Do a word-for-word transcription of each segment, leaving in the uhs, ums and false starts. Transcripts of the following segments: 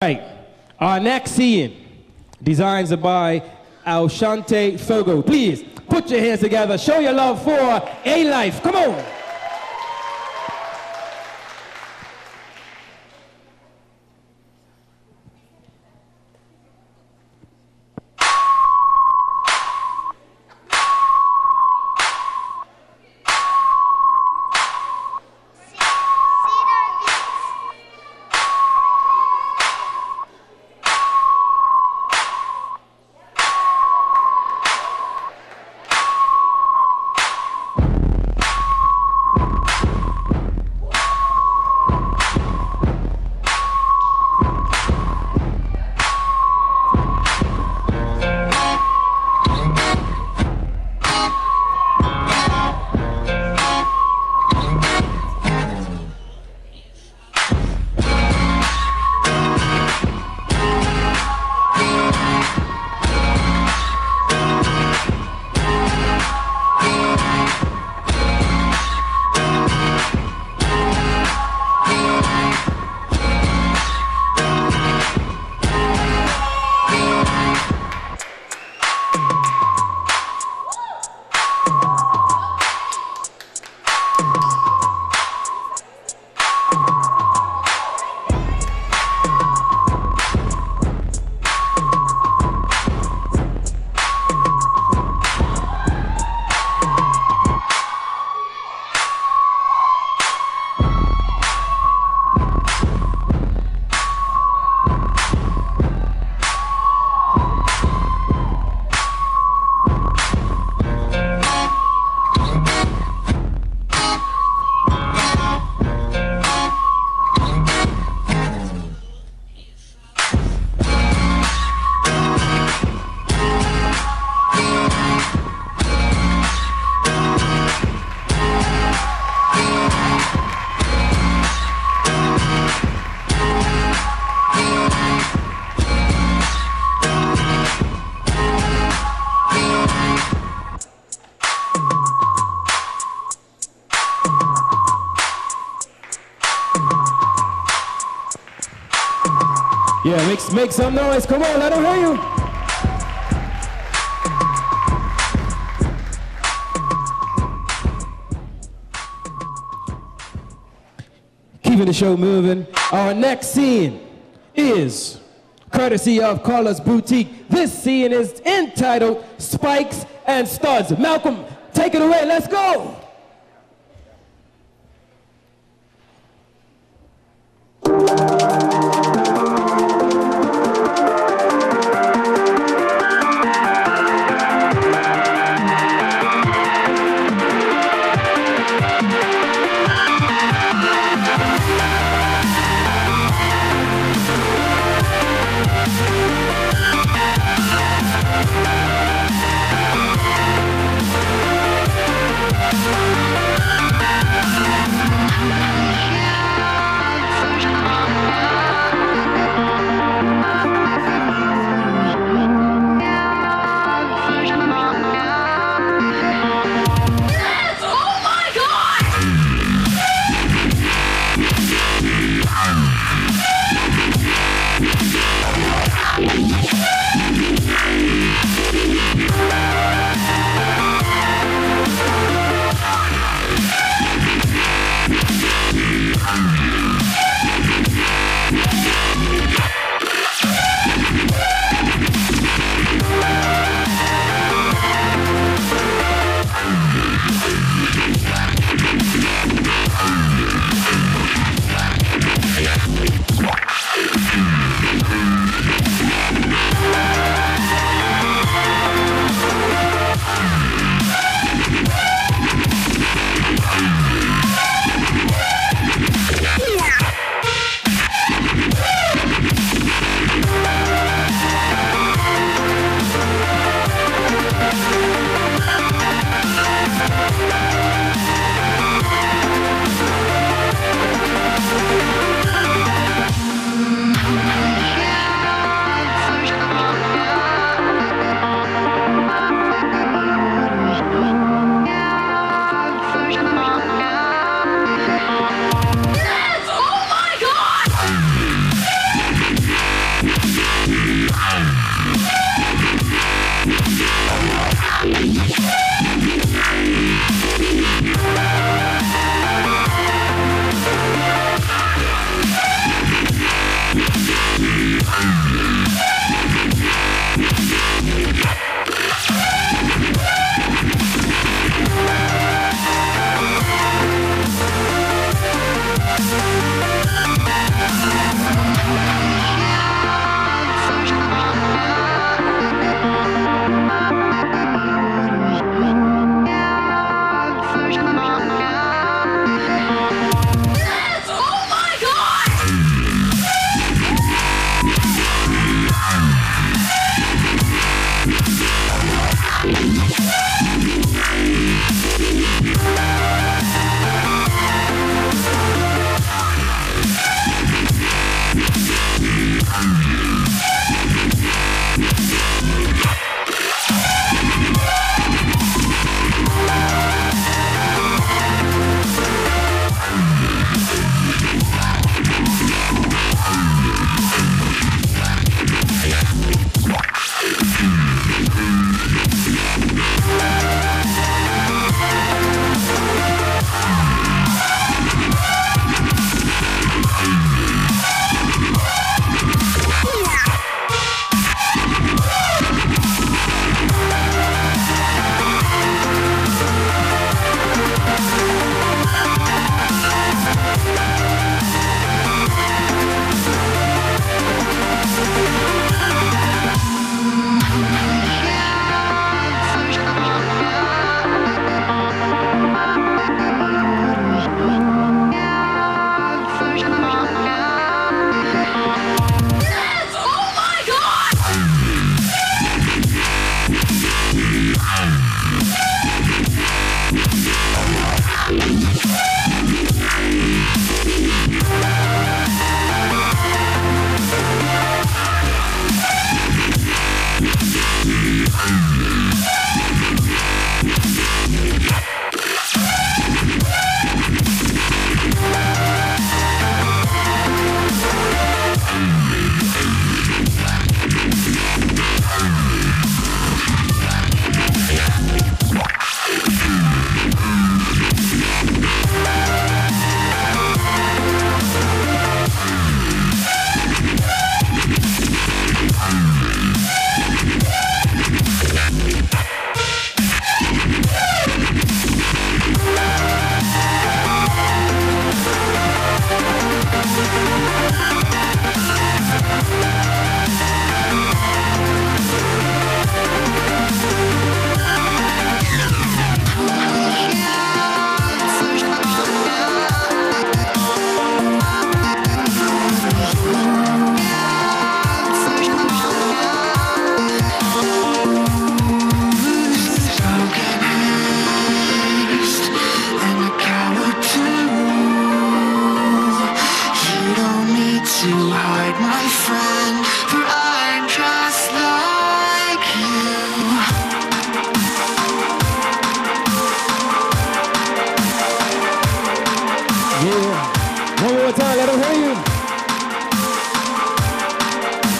Right. Our next scene, designs by Alshante Fogo. Please put your hands together. Show your love for A-Life. Come on. Yeah, make, make some noise. Come on, let them hear you. Keeping the show moving. Our next scene is courtesy of Carla's Boutique. This scene is entitled Spikes and Studs. Malcolm, take it away. Let's go. First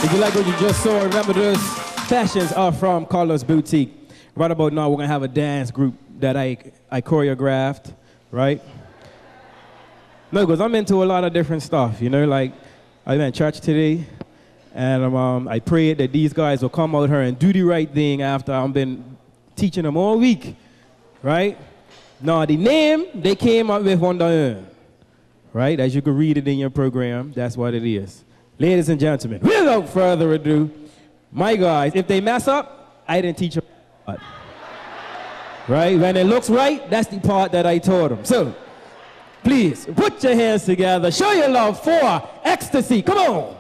If you like what you just saw, remember those fashions are from Carlos Boutique. Right about now, we're gonna have a dance group that I, I choreographed, right? No, because I'm into a lot of different stuff, you know, like I went to church today, and um, I prayed that these guys will come out here and do the right thing after I've been teaching them all week, right? Now, the name they came up with on their own, right? As you can read it in your program, that's what it is. Ladies and gentlemen, without further ado, my guys, if they mess up, I didn't teach them. Right? When it looks right, that's the part that I taught them. So, please, put your hands together. Show your love for Ecstasy. Come on.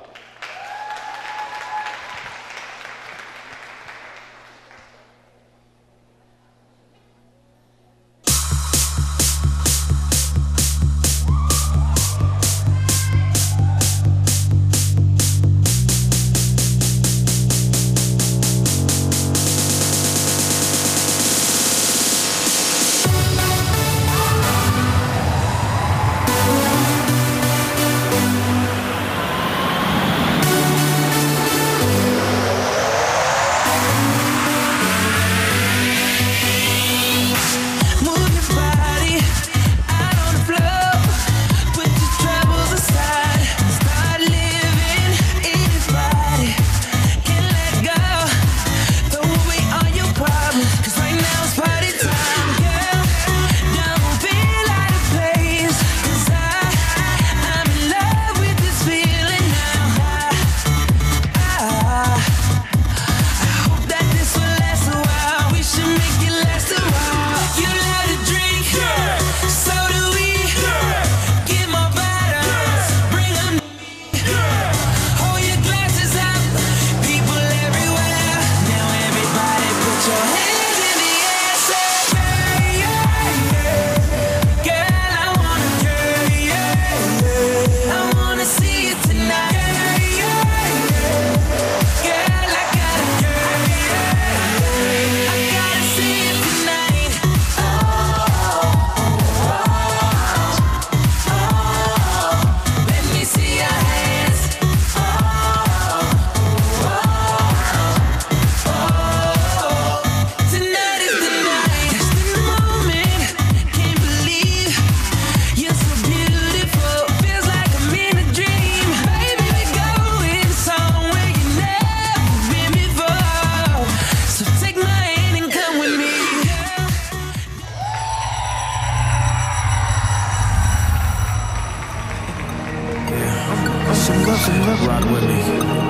Rock with me.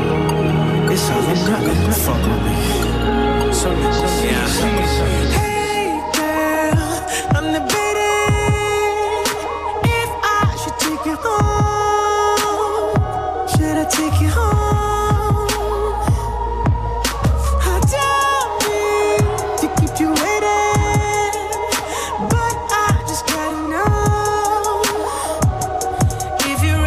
It's all I'm not gonna fuck with me. So, yeah. Hey girl, I'm debating if I should take you home. Should I take you home? I don't mean to keep you waiting, but I just gotta know if you're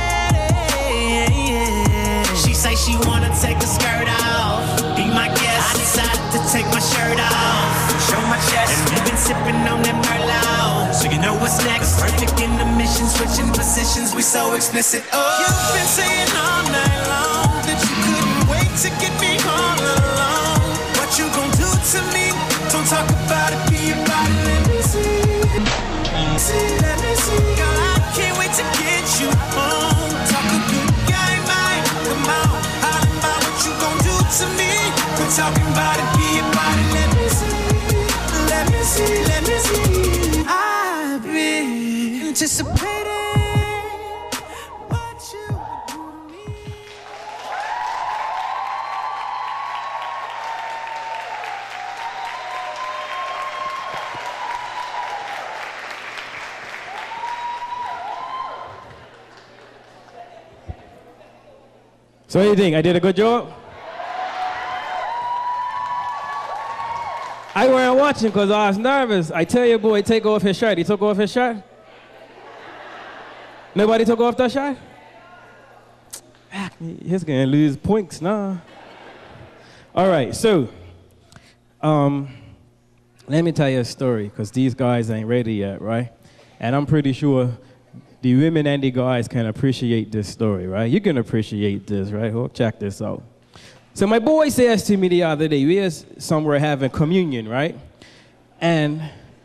ready. She say she wanna take the skirt off. Be my guest. I decided to take my shirt off, show my chest, and we've been sipping on that Merlot, so you know what's next. Perfect in the mission, switching positions, we so explicit. Oh, You've been saying all night long that you couldn't wait to get me all alone. What you gon' do to me? Don't talk about it, be about it. Let me see, see, let me see. Girl, I can't wait to get you home. Talk a good game, man. Come on, holler about what you gon' do to me. We're talking about it, be about it. Let me see, let me see, let me see. I've been anticipating. So what do you think? I did a good job? I weren't watching because I was nervous. I tell your boy, take off his shirt. He took off his shirt? Nobody took off that shirt? He's gonna lose points now. All right, so um, let me tell you a story because these guys ain't ready yet, right? And I'm pretty sure the women and the guys can appreciate this story, right? You can appreciate this, right? Well, check this out. So my boy says to me the other day, we was somewhere having communion, right? And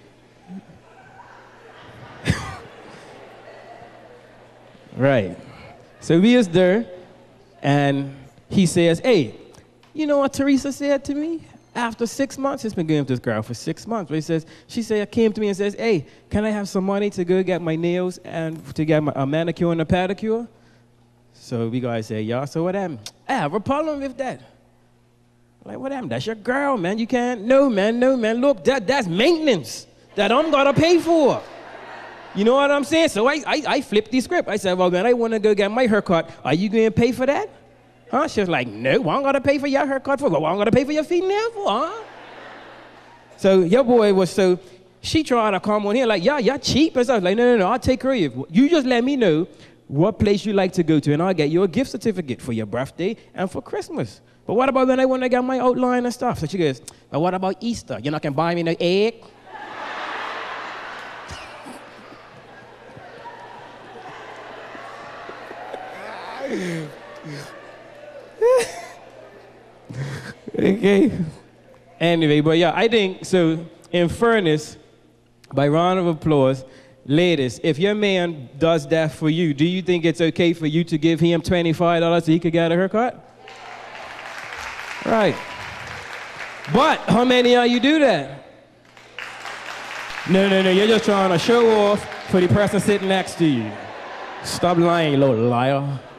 right. So we was there, and he says, hey, you know what Teresa said to me? After six months, he's been going with this girl for six months. But he says, she said, came to me and says, hey, can I have some money to go get my nails and to get my, a manicure and a pedicure? So we guys say, yeah, so what happened? I have a problem with that. Like, what happened? That's your girl, man. You can't, no, man, no, man. Look, that, that's maintenance that I'm gonna pay for. You know what I'm saying? So I, I, I flipped the script. I said, well, man, I wanna go get my haircut. Are you gonna pay for that? Huh? She was like, no, well, I'm gonna pay for your haircut for. Well, I'm gonna pay for your feet now for, huh? So your boy was so, she tried to come on here like, yeah, you're cheap. And so I was like, no, no, no, I'll take care of you. You just let me know what place you like to go to, and I'll get you a gift certificate for your birthday and for Christmas. But what about when I want to get my outline and stuff? So she goes, but what about Easter? You're not gonna buy me no egg? Okay. Anyway, but yeah, I think, so in fairness, by round of applause, ladies, if your man does that for you, do you think it's okay for you to give him twenty-five dollars so he could get a haircut? Right. But how many of you do that? No, no, no, you're just trying to show off for the person sitting next to you. Stop lying, you little liar.